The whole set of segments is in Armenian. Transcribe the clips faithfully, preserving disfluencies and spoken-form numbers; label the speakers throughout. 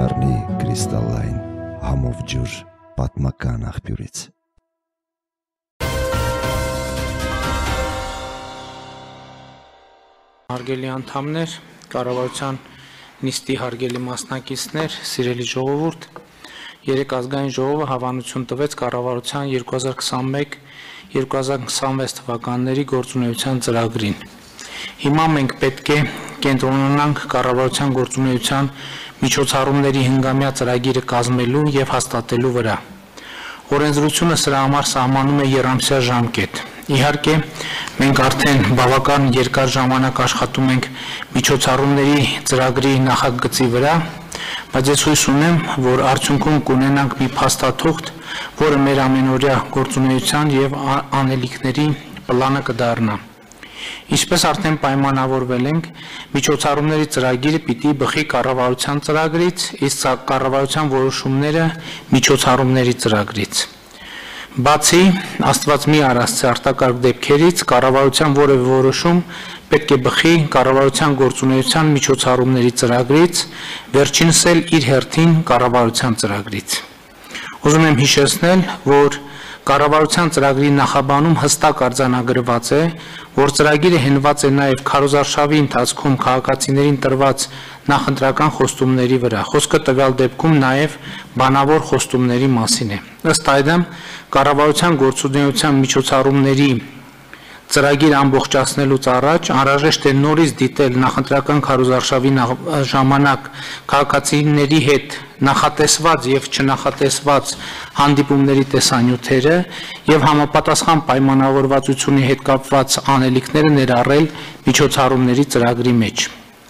Speaker 1: կդառնի կրիստալային համով ջուր պատմական աղբյուրից։
Speaker 2: Հարգելի անդամներ, կառավարության նիստի հարգելի մասնակիցներ, սիրելի ժողովուրդ, երեկ ազգային ժողովը հավանություն տվեց կառավարության երկու հազար քսանմեկ երկու հազար քսանվեց թվականների գործունեության ծրագրին։ Հիմա մենք պետք է կենտրոնանանք կառավարության գործունեության միջոցառումների հնգամյա ծրագիրը կազմելու և հաստատելու վրա։ Օրենսդրությունը սրա համար սահմանում է եռամսյա ժամկետ։ Իհարկե, մենք արդեն բավական երկար ժամանակ աշխատում ենք միջոցառումների ծրագրի նախագծի վրա, բայց ես հույս ունեմ, որ արդյունքում կունենանք մի փաստաթուղթ, որը մեր ամենօրյա գործունեության և անելիքների պլանը կդառնա։ Ինչպես արդեն պայմանավորվել ենք, միջոցառումների ծրագիրը պիտի բխի կառավարության ծրագրից, իսկ կառավարության որոշումները միջոցառումների ծրագրից։ Բացի Աստված մի արասցե արտակարգ դեպքերից, կառավարության որևէ որոշում պետք է բխի կառավարության գործունեության միջոցառումների ծրագրից, վերջինս էլ իր հերթին կառավարության ծրագրից։ Ուզում եմ հիշեցնել, որ կառավարության ծրագրի նախաբանում հստակ արձանագրված է, որ ծրագիրը հենված է նաև քարոզարշավի ընթացքում քաղաքացիներին տրված նախընտրական խոստումների վրա։ Խոսքը տվյալ դեպքում նաև բանավոր խոստումների մասին է։ Ըստ այդմ, կառավարության գործունեության միջոցառումների ծրագիր ամբողջացնելուց առաջ անհրաժեշտ է նորից դիտել նախընտրական քարոզարշավի ժամանակ քաղաքացիների հետ նախատեսված և չնախատեսված հանդիպումների տեսանյութերը և համապատասխան պայմանավորվածությունի հետ կապված անելիքները ներառել միջոցառումների ծրագրի մեջ։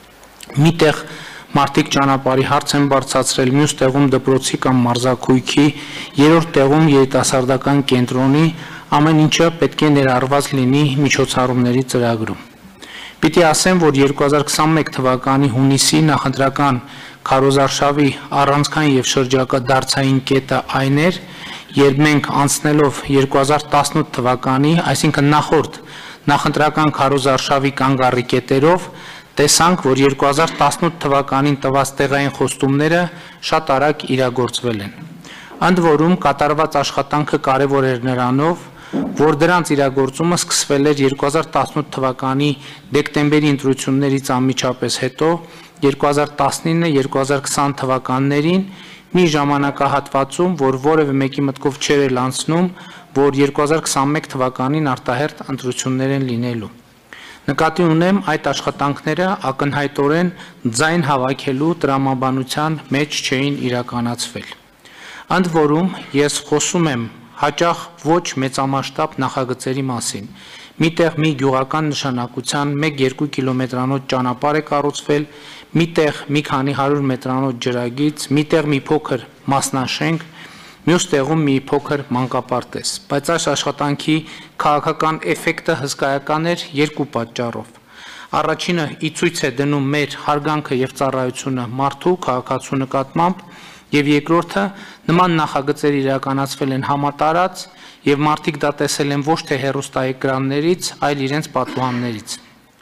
Speaker 2: Մի տեղ մարդիկ ճանապարհի հարց են բարձրացրել, մյուս տեղում դպրոցի կամ մարզաքույքի, երրորդ տեղում երիտասարդական կենտրոնի, ամեն ինչը պետք է ներառված լինի միջոցառումների ծրագրում։ Պիտի ասեմ, որ երկու հազար քսանմեկ թվականի հունիսի նախընտրական քարոզարշավի առանցքային և շրջակա դարձային կետը այն էր, երբ մենք անցնելով երկու հազար տասնութ թվականի, այսինքն նախորդ նախընտրական քարոզարշավի կանգառի կետերով, տեսանք, որ երկու հազար տասնութ թվականին տված տեղային խոստումները շատ արագ իրագործվել են։ Ընդ որում կատարված աշխատանքը կարևոր էր նրանով, որ դրանց իրագործումը սկսվել էր երկու հազար տասնութ թվականի դեկտեմբերի ընտրություններից անմիջապես հետո, երկու հազար տասնինը երկու հազար քսան թվականներին մի ժամանակահատվածում, որ որևէ մեկի մտքով չէր էլ անցնում, որ երկու հազար քսանմեկ թվականին արտահերթ ընտրություններ են լինելու։ Նկատի ունեմ, այդ աշխատանքները ակնհայտորեն ձայն հավաքելու տրամաբանության մեջ չէին իրականացվել։ Ընդ որում, ես խոսում եմ հաճախ ոչ մեծամասշտաբ նախագծերի մասին։ Միտեղ մի գյուղական նշանակության մեկ-երկու կիլոմետրանոց ճանապարհ է կառուցվել, միտեղ մի քանի հարյուր մետրանոց ջրագիծ, միտեղ մի փոքր մասնաշենք, մյուս տեղում մի փոքր մանկապարտեզ, բայց այս աշխատանքի քաղաքական էֆեկտը հսկայական էր երկու պատճառով։ Առաջինը ի ցույց է դնում մեր հարգանքը և ծառայությունը մարդու քաղաքացու նկատմամբ, և երկրորդը նման նախագծեր իրականացվել են համատարած և մարդիկ դա տեսել են ոչ թե հեռուստաէկրաններից, այլ իրենց պատուհաններից։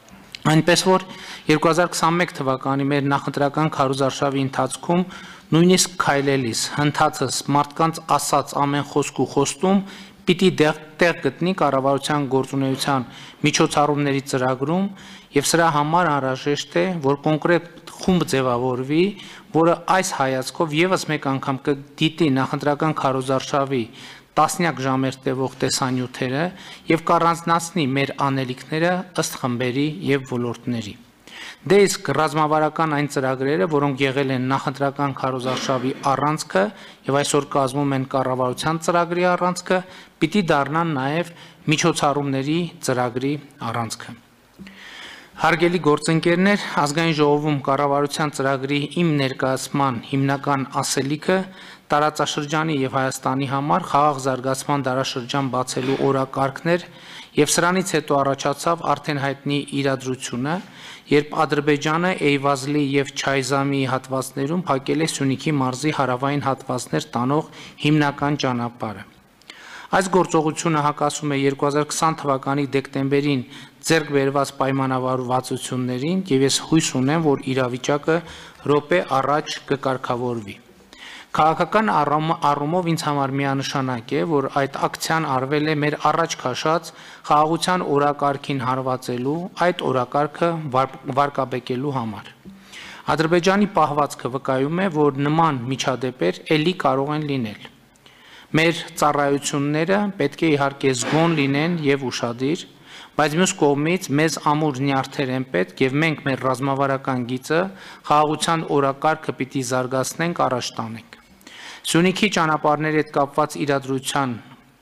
Speaker 2: Այնպես որ երկու հազար քսանմեկ թվականի մեր նախընտրական քարոզարշավի ընթացքում նույնիսկ քայլելիս, հնդածս մարդկանց ասած ամեն խոսք ու խոստում պիտի տեղ գտնի կառավարության գործունեության միջոցառումների ծրագրում և սրա համար անհրաժեշտ է, որ կոնկրետ խումբ ձևավորվի, որը այս հայացքով ևս մեկ անգամ կդիտի նախընտրական քարոզարշավի տասնյակ ժամեր տևող տեսանյութերը և կառանձնացնի մեր անելիքները ըստ խմբերի և ոլորտների։ Դե իսկ ռազմավարական այն ծրագրերը, որոնք եղել են նախընտրական քարոզարշավի առանցքը և այսօր կազմում են կառավարության ծրագրի առանցքը, պիտի դառնան նաև միջոցառումների ծրագրի առանցքը։ Հարգելի գործընկերներ, ազգային ժողովում կառավարության ծրագրի իմ ներկայացման հիմնական ասելիքը տարածաշրջանի և Հայաստանի համար խաղաղ զարգացման դարաշրջան բացելու օրակարգն էր և սրանից հետո առաջացավ արդեն հայտնի իրադրությունը, երբ Ադրբեջանը Էյվազլի և Չայզամի հատվածներում փակել է Սյունիքի մարզի հարավային հատվածներ տանող հիմնական ճանապարհը։ Այս գործողությունը հակասում է երկու հազար քսան թվականի դեկտեմբերին ձեռք բերված պայմանավորվածություններին եւ ես հույս ունեմ, որ իրավիճակը րոպե առաջ կկարգավորվի։ Քաղաքական առումով ինձ համար միանշանակ է, որ այդ ակցիան արվել է մեր առաջ քաշած խաղաղության օրակարգին հարվածելու, այդ օրակարգը վարկաբեկելու համար։ Ադրբեջանի պահվածքը վկայում է, որ նման միջադեպեր ելի կարող են լինել։ Մեր ծառայությունները պետք է իհարկե զգոն լինեն եւ ուշադիր, բայց մյուս կողմից մեզ ամուր նյարդեր են պետք եւ մենք մեր ռազմավարական գիծը խաղաղության օրակարգը պիտի զարգացնենք, առաջ տանենք։ Սյունիքի ճանապարհների հետ կապված իրադրության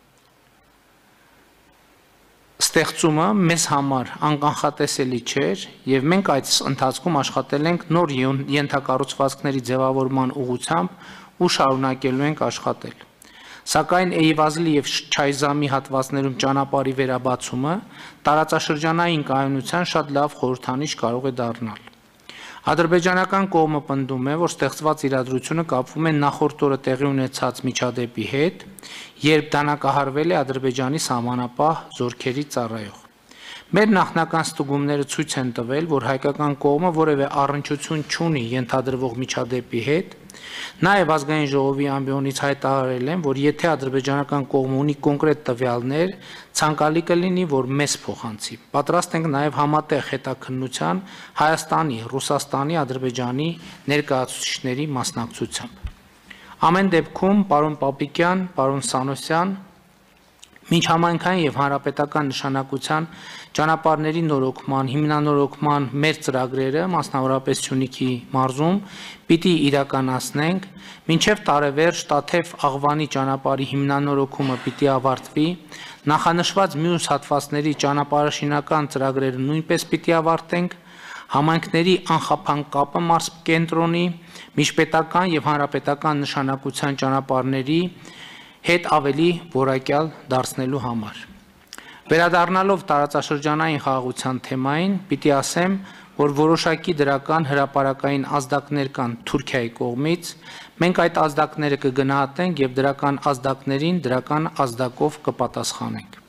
Speaker 2: ստեղծումը մեզ համար անկանխատեսելի չէր եւ մենք այդ ընթացքում աշխատել ենք նոր ենթակառուցվածքների ձևավորման ուղղությամբ ու շարունակելու ենք աշխատել։ Սակայն Էյվազլի եւ Չայզամի հատվածներում ճանապարհի վերաբացումը տարածաշրջանային կայունության շատ լավ խորհրդանիշ կարող է դառնալ։ Ադրբեջանական կողմը պնդում է, որ ստեղծված իրադրությունը կապվում է նախորդ օրը տեղի ունեցած միջադեպի հետ, երբ դանակահարվել է Ադրբեջանի սահմանապահ զորքերի ծառայող։ Մեր նախնական ստուգումները ցույց են տվել, որ հայկական կողմը որևէ առնչություն չունի ենթադրվող միջադեպի հետ, նաև ազգային ժողովի ամբիոնից հայտարարել են, որ եթե ադրբեջանական կողմը ունի կոնկրետ տվյալներ, ցանկալի կլինի, որ մեզ փոխանցի։ Պատրաստ ենք նաև համատեղ հետաքննության Հայաստանի, Ռուսաստանի, Ադրբեջանի ներկայացուցիչների մասնակցությամբ։ Ամեն դեպքում, պարոն Պապիկյան, պարոն Սանոսյան, Միջհամայնքային եւ հանրապետական նշանակության ճանապարհների նորոգման, հիմնանորոգման մեր ծրագրերը, մասնավորապես Սյունիքի մարզում, պիտի իրականացնենք, մինչև տարեվերջ Տաթև Աղվանի ճանապարհի հիմնանորոգումը պիտի ավարտվի, նախանշված մյուս հատվածների ճանապարհաշինական ծրագրերը նույնպես պիտի ավարտենք, համայնքների անխափան կապը մարզկենտրոնի, միջպետական եւ հանրապետական նշանակության ճանապարհների հետ ավելի որակյալ դարձնելու համար։ Վերադառնալով տարածաշրջանային խաղաղության թեմային, պիտի ասեմ, որ որոշակի դրական հրապարակային ազդակներ կան Թուրքիայի կողմից, մենք այդ ազդակները կգնահատենք եւ դրական ազդակներին դրական ազդակով կպատասխանենք։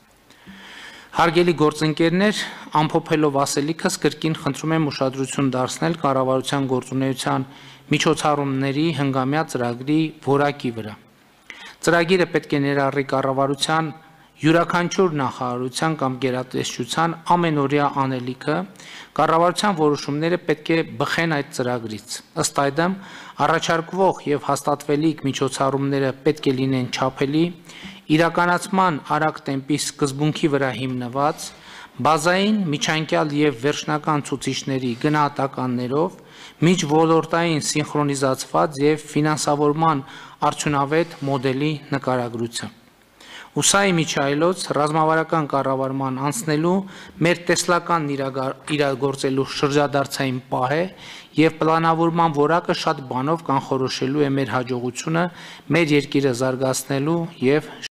Speaker 2: Հարգելի գործընկերներ, ամփոփելով ասելիքս կրկին խնդրում եմ ուշադրություն դարձնել կառավարության գործունեության միջոցառումների հնգամյա ծրագրի որակի վրա։ Ծրագիրը պետք է ներառի կառավարության յուրաքանչյուր նախարարության կամ գերատեսչության ամենօրյա անելիքը, կառավարության որոշումները պետք է բխեն այդ ծրագրից։ Ըստ այդմ, առաջարկվող եւ հաստատվելիք միջոցառումները պետք է լինեն չափելի, իրականացման արագ տեմպի սկզբունքի վրա հիմնված, բազային, միջանկյալ եւ վերջնական ցուցիչների գնահատականներով, միջոլորտային սինխրոնիզացված եւ ֆինանսավորման արդյունավետ մոդելի նկարագրությամբ։ Ուսայի միջայլոց ռազմավարական կառավարման անցնելու մեր տեսլական իրագործելու շրջադարձային պահ է եւ պլանավորման որակը շատ բանով կանխորոշելու է մեր հաջողությունը մեր երկիրը զարգացնելու եւ